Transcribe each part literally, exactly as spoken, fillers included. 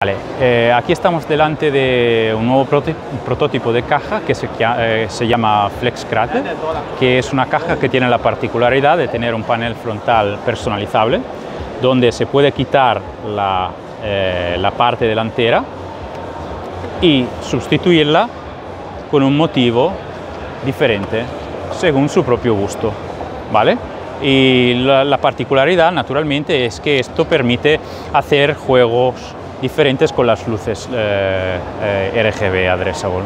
Vale, eh, aquí estamos delante de un nuevo prototipo de caja que se, eh, se llama FlexCrate, que es una caja que tiene la particularidad de tener un panel frontal personalizable, donde se puede quitar la, eh, la parte delantera y sustituirla con un motivo diferente según su propio gusto, ¿vale? Y la, la particularidad, naturalmente, es que esto permite hacer juegos diferentes con las luces eh, eh, R G B addressable.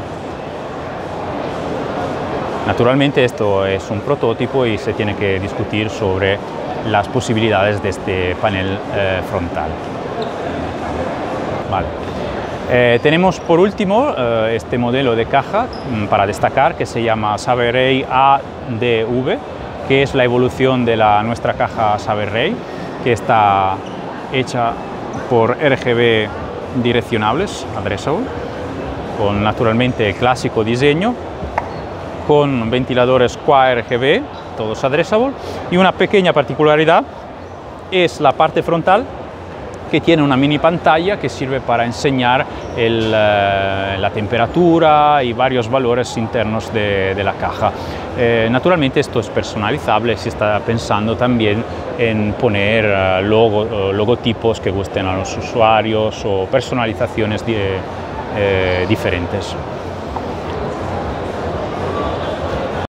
Naturalmente esto es un prototipo y se tiene que discutir sobre las posibilidades de este panel eh, frontal. Vale. Eh, tenemos por último eh, este modelo de caja para destacar que se llama Saber-Ray A D V, que es la evolución de la, nuestra caja Saber-Ray, que está hecha por R G B direccionables addressable, con naturalmente el clásico diseño, con ventiladores Qua R G B, todos addressable, y una pequeña particularidad es la parte frontal, que tiene una mini pantalla que sirve para enseñar el, eh, la temperatura y varios valores internos de, de la caja. Eh, naturalmente esto es personalizable, se está pensando también en poner uh, logo, uh, logotipos que gusten a los usuarios o personalizaciones de, eh, diferentes.